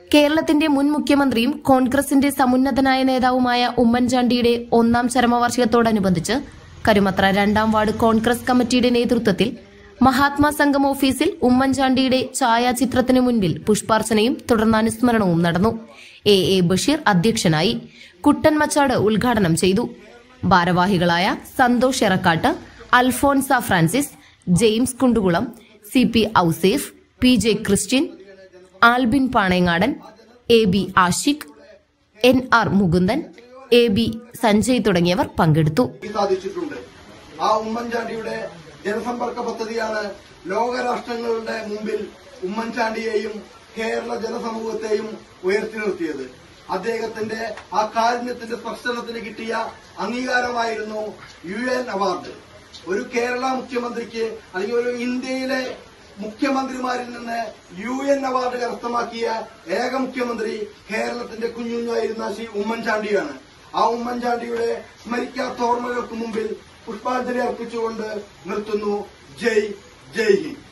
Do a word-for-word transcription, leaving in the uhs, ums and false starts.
കേരളത്തിന്റെ മുൻ മുഖ്യമന്ത്രിയും കോൺഗ്രസിന്റെ സമുന്നതനായ നേതാവുമായ ഉമ്മൻചാണ്ടിയുടെ ഒന്നാം ചരമവാർഷികത്തോടനുബന്ധിച്ച് കരുമത്ര രണ്ടാം വാർഡ് കോൺഗ്രസ് കമ്മിറ്റിയുടെ നേതൃത്വത്തിൽ മഹാത്മാ സംഘം ഓഫീസിൽ ഉമ്മൻചാണ്ടിയുടെ ഛായാചിത്രത്തിന് മുൻപിൽ പുഷ്പാർച്ചനയും തുടർന്ന് അനുസ്മരണവും നടന്നു. എ എ ബഷീർ അധ്യക്ഷനായി. കുട്ടൻ മച്ചാട് ഉദ്ഘാടനം ചെയ്തു. ഭാരവാഹികളായ Santhosh Erakkat, Alphonsa Francis, James Kundukulam, C P Ouseph, P J Christian, Albin Panengadan, A B Ashiq, N R Mukundan, A B Sanjay തുടങ്ങിയവർ പങ്കെടുത്തു. ആ ഉമ്മൻചാണ്ടിയുടെ ജനസമ്പർക്ക പദ്ധതിയാണ് ലോകരാഷ്ട്രങ്ങളുടെ മുമ്പിൽ ഉമ്മൻചാണ്ടിയെയും കേരള ജനസമൂഹത്തെയും ഉയർത്തി നിർത്തിയത്. അദ്ദേഹത്തിന്റെ ആ കാരുണ്യത്തിന്റെ സ്പർശനത്തിന് കിട്ടിയ അംഗീകാരമായിരുന്നു യു എൻ അവാർഡ്. ഒരു കേരള മുഖ്യമന്ത്രിക്ക് അല്ലെങ്കിൽ ഒരു ഇന്ത്യയിലെ മുഖ്യമന്ത്രിമാരിൽ നിന്ന് യു എൻ അവാർഡ് കരസ്ഥമാക്കിയ ഏക മുഖ്യമന്ത്രി കേരളത്തിന്റെ കുഞ്ഞുഞ്ഞായിരുന്ന ശ്രീ ഉമ്മൻചാണ്ടിയാണ്. ആ ഉമ്മൻചാണ്ടിയുടെ സ്മരിക്കാത്ത ഓർമ്മകൾക്ക് മുമ്പിൽ പുഷ്പാഞ്ജലി അർപ്പിച്ചുകൊണ്ട് നിർത്തുന്നു. ജയ് ജയ് ഹിന്ദ്.